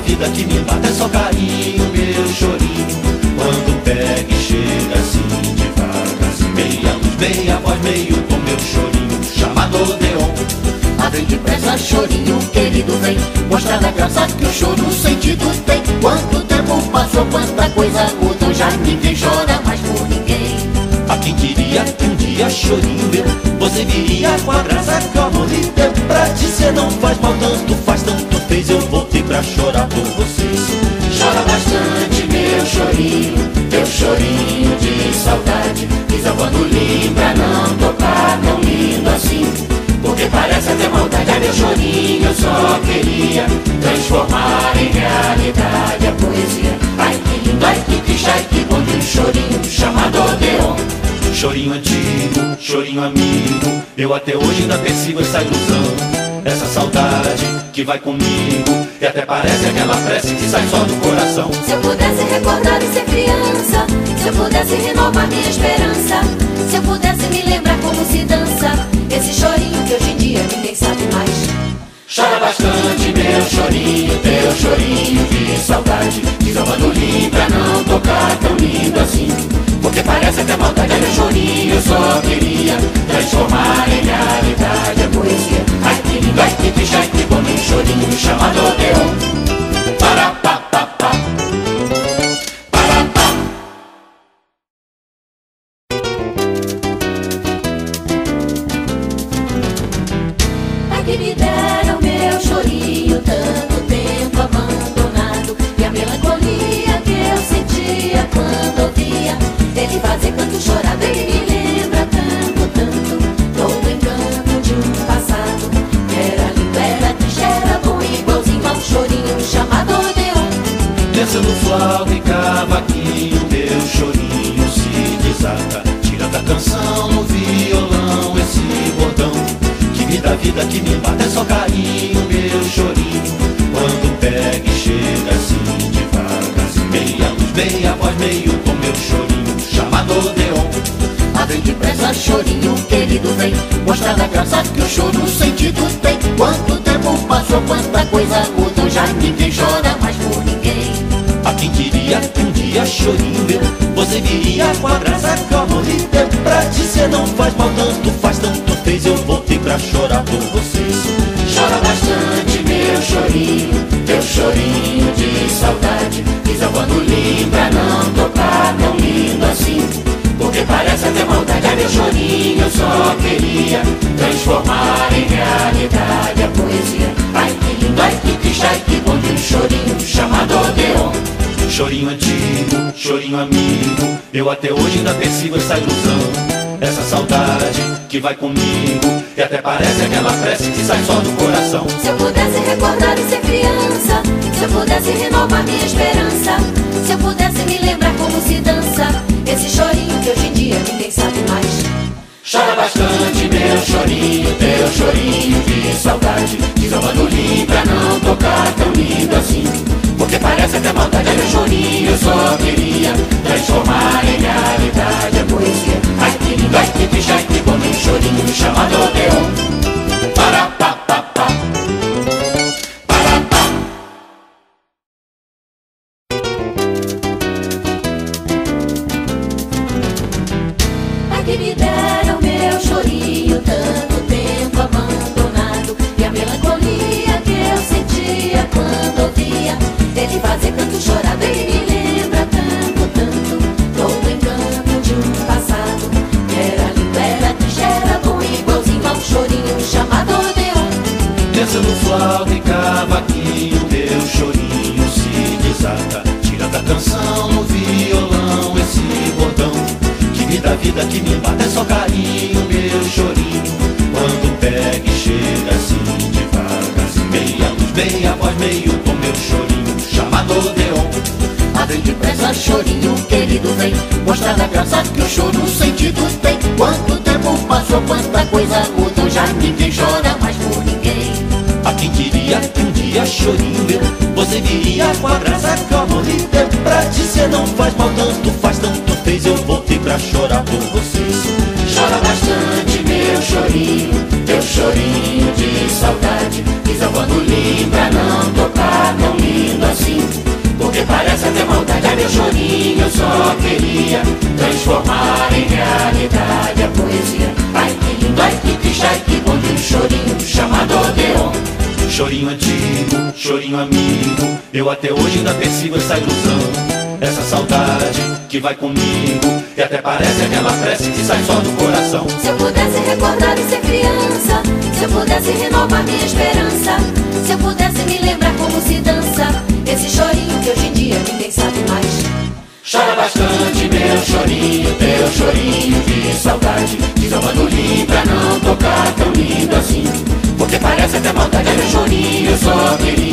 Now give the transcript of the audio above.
vida que me mata é só carinho, meu chorinho. Quando pega e chega assim devagarzinho, meia luz, meia voz, meio tom, meu chorinho chamado Odeon. Vem depressa, chorinho querido, vem mostrar a graça que o choro sentido tem. Quanto tempo passou, quanta coisa mudou, já ninguém chora mais por ninguém. A quem queria que um dia, chorinho meu, você viria com a graça que o amor lhe deu. Pra te ser não faz mal, tanto fez, eu voltei pra chorar por vocês. Chora bastante, meu chorinho, teu chorinho de saudade. Pisa quando lembra, não tocar tão lindo assim, porque parece até maldade. Ai, meu chorinho, eu só queria transformar em realidade a poesia. Ai, que lindo, ai, que triste, ai, que bom de um chorinho chamado Odeon. Chorinho antigo, chorinho amigo, eu até hoje ainda persigo essa ilusão, essa saudade que vai comigo, e até parece aquela prece que sai só do coração. Se eu pudesse recordar e ser criança, se eu pudesse renovar minha esperança, se eu pudesse me lembrar como se dança esse chorinho que hoje em dia ninguém sabe mais. Chora bastante, meu chorinho, teu chorinho de saudade. Pisa quando lembra, não tocar tão lindo assim, porque parece até maldade. Ai, meu chorinho, eu só queria transformar em realidade a poesia. Ai, que lindo, ai, que triste, ai, que bom, um chorinho chamado Odeon. Para, pa, pa, pa. Para, pa. Ai, que me deram meu chorinho, tanto tempo abandonado, e a melancolia que eu sentia quando ouvia ele fazer canto chorado. Ele me lembra tanto todo encanto de um passado. Era lindo, era triste, era bom, igualzinho a um chorinho chamado Odeon. Dançando flauta e cavaquinho, meu chorinho se desata. Tira da canção no violão esse bordão, que me dá vida, que me mata é só carinho, meu chorinho. Quando pega e chega assim devagarzinho, meia luz, meia voz, meio tom, meu chorinho chamado Odeon. Vem depressa, chorinho querido, vem mostrar a graça que o choro sentido tem. Quanto tempo passou, quanta coisa mudou, já ninguém chora mais por ninguém. A quem queria que um dia, chorinho meu, você viria com a graça que o amor lhe deu. Pra te ser não faz mal, tanto fez, eu voltei pra chorar por vocês. Chora bastante, meu chorinho, teu chorinho de saudade. Pisa quando lembra, não tocar tão lindo assim, porque parece até maldade. Ai, meu chorinho, eu só queria transformar em realidade a poesia. Ai, que lindo, ai, que triste, ai, que bom de um chorinho chamado Odeon. Chorinho antigo, chorinho amigo, eu até hoje ainda persigo essa ilusão, essa saudade que vai comigo, e até parece aquela prece que sai só do coração. Se eu pudesse recordar e ser criança, se eu pudesse renovar minha esperança, se eu pudesse me lembrar como se dança esse chorinho que hoje em dia ninguém sabe mais. Chora bastante, meu chorinho, teu chorinho de saudade. Pisa quando lembra, não tocar tão lindo assim, porque parece até maldade. Ai, meu chorinho, eu só queria transformar em realidade a poesia. Ai, que lindo, ai, que triste, ai, que bom, um chorinho chamado Odeon. Para, pa, pa, pa. Para, pa. Ai, que me deram meu chorinho, tanto tempo abandonado, e a melancolia que eu sentia quando ouvia ele fazer canto chorado. Ele me lembra tanto todo encanto de um passado. Era lindo, era triste, era bom, igualzinho a um chorinho chamado Odeon. Dançando flauta e cavaquinho, meu chorinho se desata. Tira da canção no violão esse bordão, que me dá vida, que me mata é só carinho, meu chorinho. Quando pega e chega assim devagarzinho, meia luz, meia voz, meio tom, meu chorinho chamado Odeon. Vem depressa, chorinho querido, vem mostrar a graça que o choro sentido tem. Quanto tempo passou, quanta coisa mudou, já ninguém chora mais por ninguém. A quem queria que um dia, chorinho meu, você viria com a graça que o amor lhe deu. Pra te ser não faz mal, tanto fez, eu voltei pra chorar por vocês. Chora bastante, meu chorinho, teu chorinho de saudade. Pisa quando lembra, não tocar tão lindo assim, só queria transformar em realidade a poesia. Ai que lindo, ai que triste, ai que bom de um chorinho chamado Odeon. Chorinho antigo, chorinho amigo, eu até hoje ainda persigo essa ilusão, essa saudade que vai comigo, e até parece aquela prece que sai só do coração. Se eu pudesse recordar e ser criança, se eu pudesse renovar minha esperança, se eu pudesse me lembrar como se dança esse chorinho que hoje em dia ninguém sabe mais. Chora bastante, meu chorinho, teu chorinho de saudade, desabandonei pra não tocar tão lindo assim, porque parece até maldade, meu chorinho, eu só queria